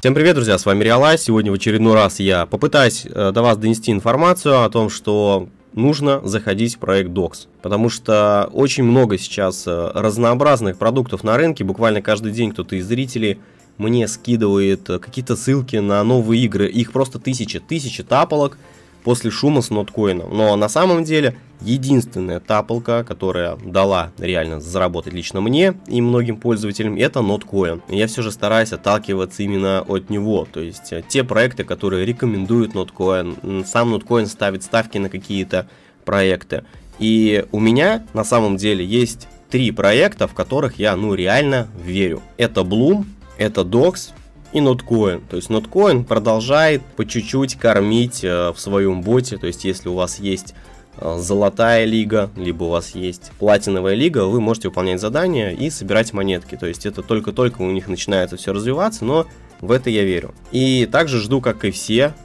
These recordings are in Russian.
Всем привет, друзья, с вами Realize. Сегодня в очередной раз я попытаюсь до вас донести информацию о том, что нужно заходить в проект Docs, потому что очень много сейчас разнообразных продуктов на рынке. Буквально каждый день кто-то из зрителей мне скидывает какие-то ссылки на новые игры. Их просто тысячи таполок после шума с ноткоином. Но на самом деле единственная таполка, которая дала реально заработать лично мне и многим пользователям, это ноткоин. Я все же стараюсь отталкиваться именно от него. То есть те проекты, которые рекомендуют ноткоин, сам ноткоин ставит ставки на какие-то проекты. И у меня на самом деле есть 3 проекта, в которых я реально верю. Это Bloom, это Docs и Notcoin. То есть Notcoin продолжает по чуть-чуть кормить в своем боте. То есть если у вас есть золотая лига, либо у вас есть платиновая лига, вы можете выполнять задания и собирать монетки. То есть это только-только у них начинается все развиваться, но в это я верю. И также жду, как и все,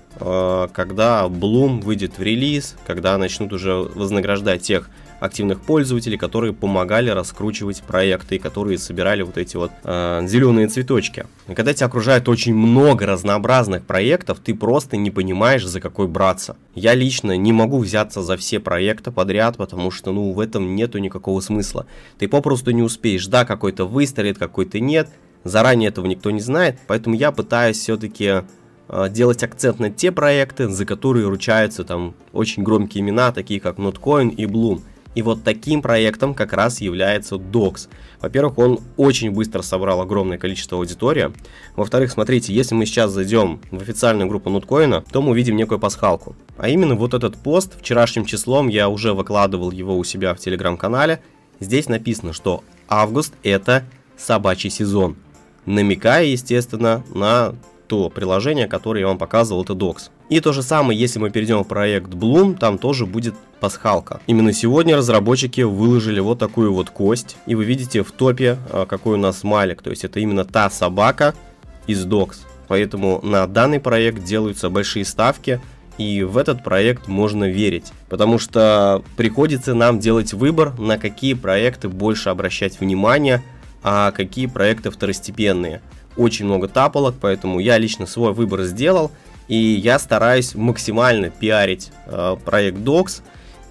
когда Bloom выйдет в релиз, когда начнут уже вознаграждать тех активных пользователей, которые помогали раскручивать проекты и которые собирали вот эти вот зеленые цветочки. И когда тебя окружает очень много разнообразных проектов, ты просто не понимаешь, за какой браться. Я лично не могу взяться за все проекты подряд, потому что в этом нету никакого смысла. Ты попросту не успеешь, да, какой-то выстрелит, какой-то нет, заранее этого никто не знает, поэтому я пытаюсь все-таки делать акцент на те проекты, за которые ручаются там очень громкие имена, такие как Notcoin и Bloom. И вот таким проектом как раз является Docs. Во-первых, он очень быстро собрал огромное количество аудитории. Во-вторых, смотрите, если мы сейчас зайдем в официальную группу Notcoin, то мы увидим некую пасхалку. А именно вот этот пост вчерашним числом, я уже выкладывал его у себя в телеграм-канале. Здесь написано, что август это собачий сезон. Намекая, естественно, на то приложение, которое я вам показывал, это Docs. И то же самое, если мы перейдем в проект Bloom, там тоже будет пасхалка. Именно сегодня разработчики выложили вот такую вот кость, и вы видите в топе, какой у нас смайлик, то есть это именно та собака из Docs. Поэтому на данный проект делаются большие ставки, и в этот проект можно верить, потому что приходится нам делать выбор, на какие проекты больше обращать внимание, а какие проекты второстепенные. Очень много таполок, поэтому я лично свой выбор сделал, и я стараюсь максимально пиарить проект Docs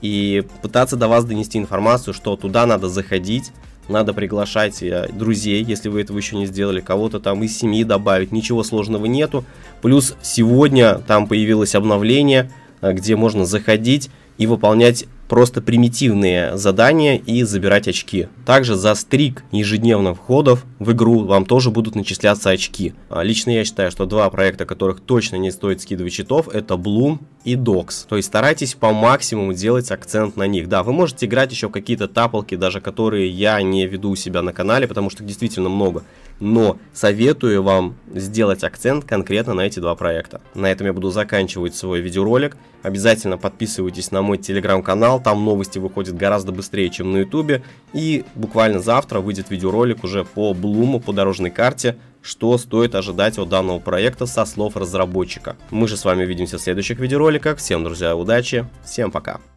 и пытаться до вас донести информацию, что туда надо заходить, надо приглашать друзей, если вы этого еще не сделали, кого-то там из семьи добавить, ничего сложного нету. Плюс сегодня там появилось обновление, где можно заходить и выполнять просто примитивные задания и забирать очки. Также за стрик ежедневных входов в игру вам тоже будут начисляться очки. Лично я считаю, что 2 проекта, которых точно не стоит скидывать счетов, это Bloom и Docs. То есть старайтесь по максимуму делать акцент на них. Да, вы можете играть еще в какие-то таполки, даже которые я не веду у себя на канале, потому что их действительно много. Но советую вам сделать акцент конкретно на эти 2 проекта. На этом я буду заканчивать свой видеоролик. Обязательно подписывайтесь на мой телеграм-канал, там новости выходят гораздо быстрее, чем на ютубе. И буквально завтра выйдет видеоролик уже по Bloom, по дорожной карте, что стоит ожидать от данного проекта со слов разработчика. Мы же с вами увидимся в следующих видеороликах. Всем, друзья, удачи, всем пока!